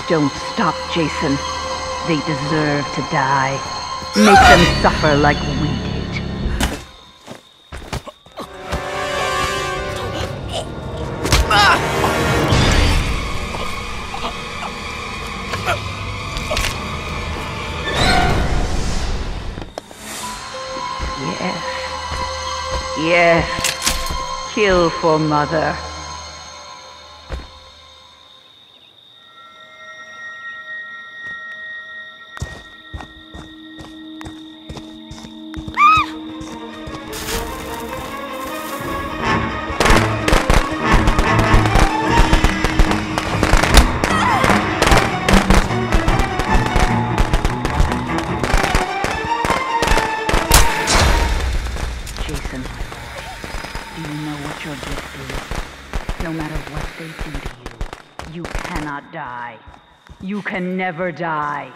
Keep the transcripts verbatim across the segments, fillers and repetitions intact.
Don't stop, Jason. They deserve to die. Make them suffer like we did. Yes. Yes. Kill for Mother. Jason, do you know what your gift is? No matter what they do to you, you cannot die. You can never die.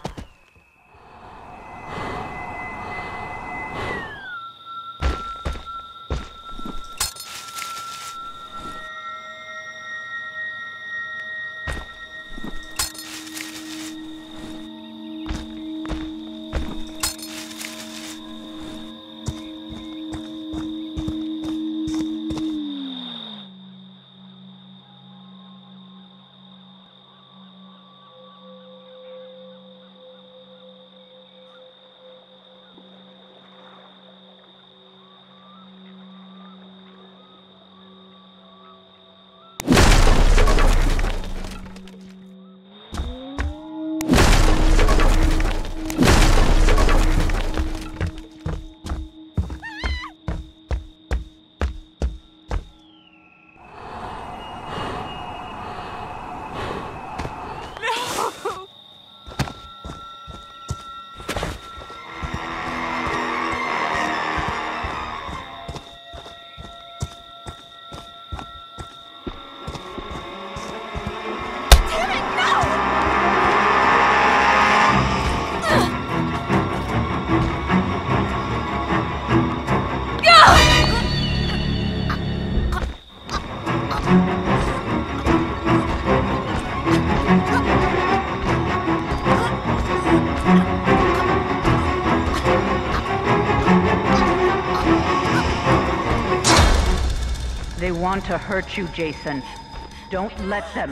They want to hurt you, Jason. Don't let them.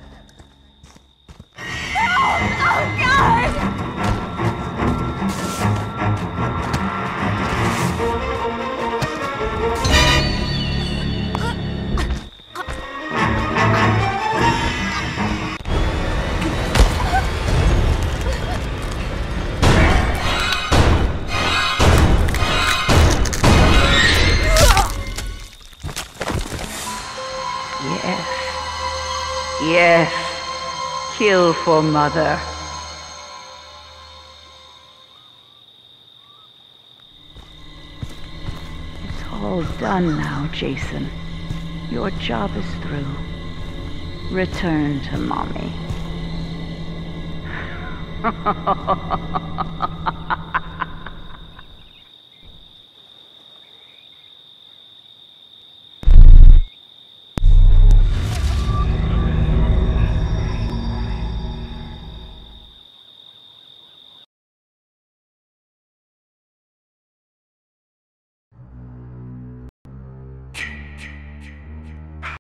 Help! Oh, God! Yes. Yes. Kill for Mother. It's all done now, Jason. Your job is through. Return to Mommy.